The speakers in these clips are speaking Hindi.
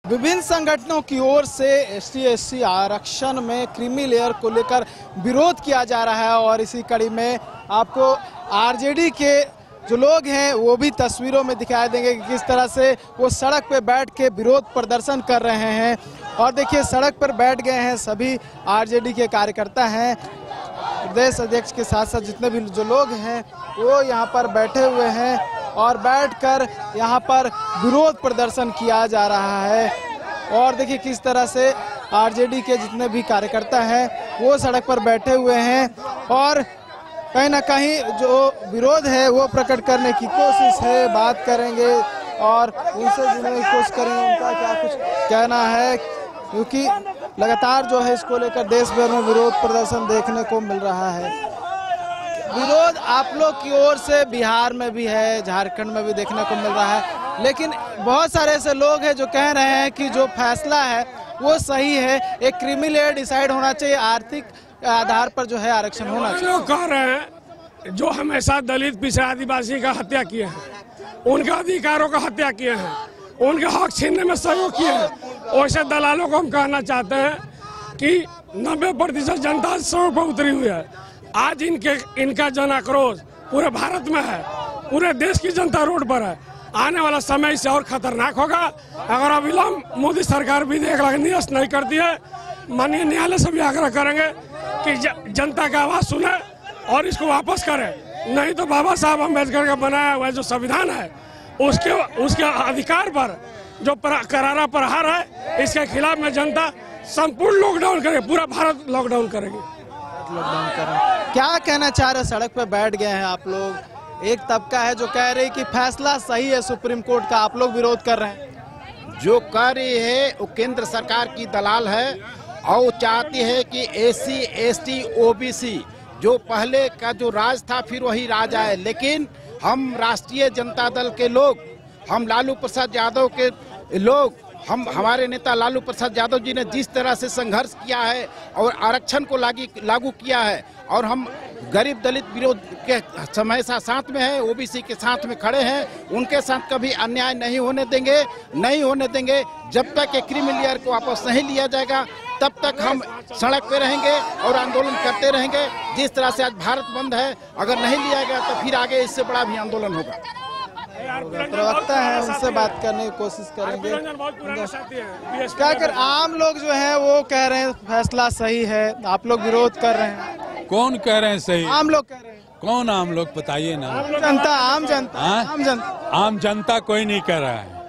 विभिन्न संगठनों की ओर से ST/SC आरक्षण में क्रीमी लेयर को लेकर विरोध किया जा रहा है और इसी कड़ी में आपको आरजेडी के जो लोग हैं वो भी तस्वीरों में दिखाई देंगे कि किस तरह से वो सड़क पे बैठ के विरोध प्रदर्शन कर रहे हैं। और देखिए सड़क पर बैठ गए हैं सभी आरजेडी के कार्यकर्ता हैं, प्रदेश अध्यक्ष के साथ साथ जितने भी जो लोग हैं वो यहाँ पर बैठे हुए हैं और बैठकर यहाँ पर विरोध प्रदर्शन किया जा रहा है। और देखिए किस तरह से आरजेडी के जितने भी कार्यकर्ता हैं वो सड़क पर बैठे हुए हैं और कहीं ना कहीं जो विरोध है वो प्रकट करने की कोशिश है। बात करेंगे और उनसे जुड़ने की कोशिश करेंगे उनका क्या कुछ कहना है, क्योंकि लगातार जो है इसको लेकर देश भर में विरोध प्रदर्शन देखने को मिल रहा है। विरोध आप लोग की ओर से बिहार में भी है, झारखंड में भी देखने को मिल रहा है, लेकिन बहुत सारे ऐसे लोग हैं जो कह रहे हैं कि जो फैसला है वो सही है, एक क्रीमी लेयर डिसाइड होना चाहिए, आर्थिक आधार पर जो है आरक्षण होना चाहिए। लोग कह रहे हैं जो हमेशा दलित पिछड़ा आदिवासी का हत्या किए हैं, उनके अधिकारों का हत्या किए हैं, उनके हक छीनने में सहयोग किए हैं, वैसे दलालों को हम कहना चाहते हैं कि 90% जनता सड़क पर उतरी हुई है। आज इनका जन आक्रोश पूरे भारत में है, पूरे देश की जनता रोड पर है। आने वाला समय इससे और खतरनाक होगा अगर अविलंब मोदी सरकार विधेयक निरस्त नहीं करती है। माननीय न्यायालय से भी आग्रह करेंगे कि जनता का आवाज सुने और इसको वापस करे, नहीं तो बाबा साहब अम्बेडकर का बनाया हुआ जो संविधान है उसके अधिकार पर जो करारा प्रहार है, इसके खिलाफ में जनता संपूर्ण लॉकडाउन करेगी, पूरा भारत लॉकडाउन करेगी। क्या कहना चाह रहे, सड़क पे बैठ गए हैं आप लोग, एक तबका है जो कह रही कि फैसला सही है सुप्रीम कोर्ट का, आप लोग विरोध कर रहे हैं। जो कह रही है वो केंद्र सरकार की दलाल है और चाहती है कि SC ST OBC जो पहले का जो राज था फिर वही राज आए। लेकिन हम राष्ट्रीय जनता दल के लोग, हम लालू प्रसाद यादव के लोग, हमारे नेता लालू प्रसाद यादव जी ने जिस तरह से संघर्ष किया है और आरक्षण को लागू किया है और हम गरीब दलित विरोध के हमेशा साथ में है, OBC के साथ में खड़े हैं, उनके साथ कभी अन्याय नहीं होने देंगे। जब तक ये क्रीमी लेयर को वापस नहीं लिया जाएगा तब तक हम सड़क पे रहेंगे और आंदोलन करते रहेंगे। जिस तरह से आज भारत बंद है, अगर नहीं लिया गया तो फिर आगे इससे बड़ा भी आंदोलन होगा। प्रवक्ता है उनसे बात करने की कोशिश करेंगे। क्या कर आम लोग जो है वो कह रहे हैं फैसला सही है, आप लोग विरोध कर रहे हैं। कौन कह रहे हैं सही? आम लोग कह रहे हैं। कौन आम लोग बताइए ना। आम जनता कोई नहीं कह रहा है,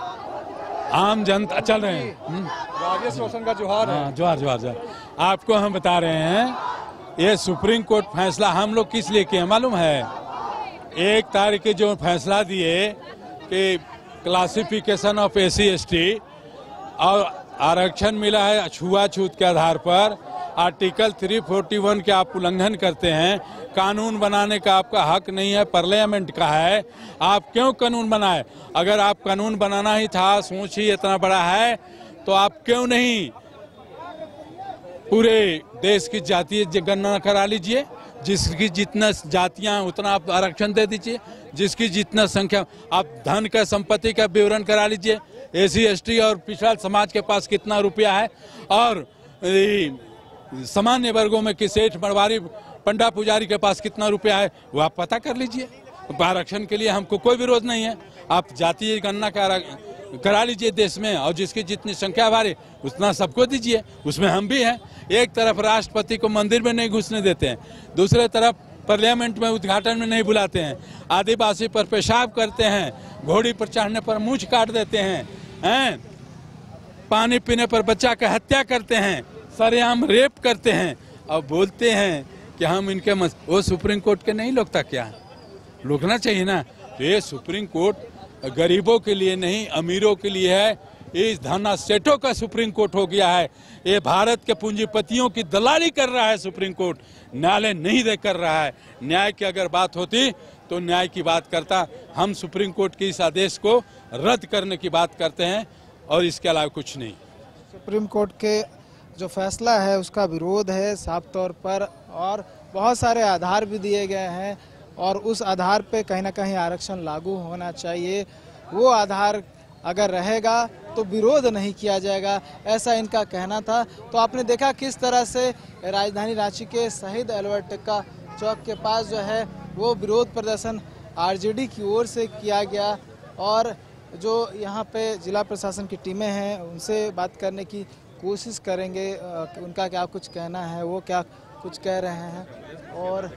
आम जनता चल रहे हैं। राजेश रोशन का जोहार है। जोहार। आपको हम बता रहे हैं ये सुप्रीम कोर्ट फैसला हम लोग किस लिए किए मालूम है? 1 तारीख के जो फैसला दिए कि क्लासिफिकेशन ऑफ SC ST और आरक्षण मिला है छुआछूत के आधार पर, आर्टिकल 341 के आप उल्लंघन करते हैं, कानून बनाने का आपका हक नहीं है, पार्लियामेंट का है, आप क्यों कानून बनाए? अगर आप कानून बनाना ही था, सोच ही इतना बड़ा है तो आप क्यों नहीं पूरे देश की जातीय गणना करा लीजिए, जिसकी जितना जातियां उतना आप आरक्षण दे दीजिए, जिसकी जितना संख्या आप धन का संपत्ति का विवरण करा लीजिए, SC ST और पिछड़ा समाज के पास कितना रुपया है और सामान्य वर्गों में कि सेठ मरवारी पंडा पुजारी के पास कितना रुपया है वो आप पता कर लीजिए। आरक्षण के लिए हमको कोई विरोध नहीं है, आप जातीय गणना करा लीजिए देश में और जिसकी जितनी संख्या भारी उतना सबको दीजिए, उसमें हम भी हैं। एक तरफ राष्ट्रपति को मंदिर में नहीं घुसने देते हैं, दूसरे तरफ पार्लियामेंट में उद्घाटन में नहीं बुलाते हैं, आदिवासी पर पेशाब करते हैं, घोड़ी पर चढ़ने पर मूंछ काट देते हैं, पानी पीने पर बच्चा की हत्या करते हैं, सरेआम रेप करते हैं और बोलते हैं कि हम इनके वो सुप्रीम कोर्ट के नहीं लोकता क्या? रोकना चाहिए ना। तो ये सुप्रीम कोर्ट गरीबों के लिए नहीं अमीरों के लिए है, इस धना सेठों का सुप्रीम कोर्ट हो गया है। ये भारत के पूंजीपतियों की दलाली कर रहा है सुप्रीम कोर्ट, न्यायालय नहीं कर रहा है। न्याय की अगर बात होती तो न्याय की बात करता। हम सुप्रीम कोर्ट के इस आदेश को रद्द करने की बात करते हैं और इसके अलावा कुछ नहीं। सुप्रीम कोर्ट के जो फैसला है उसका विरोध है साफ तौर पर और बहुत सारे आधार भी दिए गए हैं और उस आधार पे कहीं ना कहीं आरक्षण लागू होना चाहिए। वो आधार अगर रहेगा तो विरोध नहीं किया जाएगा, ऐसा इनका कहना था। तो आपने देखा किस तरह से राजधानी रांची के शहीद अल्बर्ट टिक्का चौक के पास जो है वो विरोध प्रदर्शन आरजेडी की ओर से किया गया, और जो यहाँ पे जिला प्रशासन की टीमें हैं उनसे बात करने की कोशिश करेंगे, उनका क्या कुछ कहना है, वो क्या कुछ कह रहे हैं। और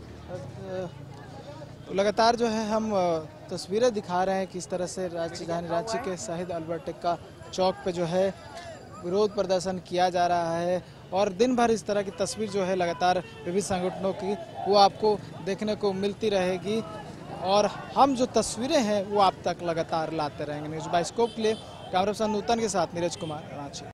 लगातार जो है हम तस्वीरें दिखा रहे हैं किस तरह से राजधानी रांची के शहीद अल्बर्ट टिक्का चौक पे जो है विरोध प्रदर्शन किया जा रहा है, और दिन भर इस तरह की तस्वीर जो है लगातार विभिन्न संगठनों की वो आपको देखने को मिलती रहेगी, और हम जो तस्वीरें हैं वो आप तक लगातार लाते रहेंगे। न्यूज़ बाइस्कोप के लिए कैमरा पर्सन नूतन के साथ नीरज कुमार, रांची।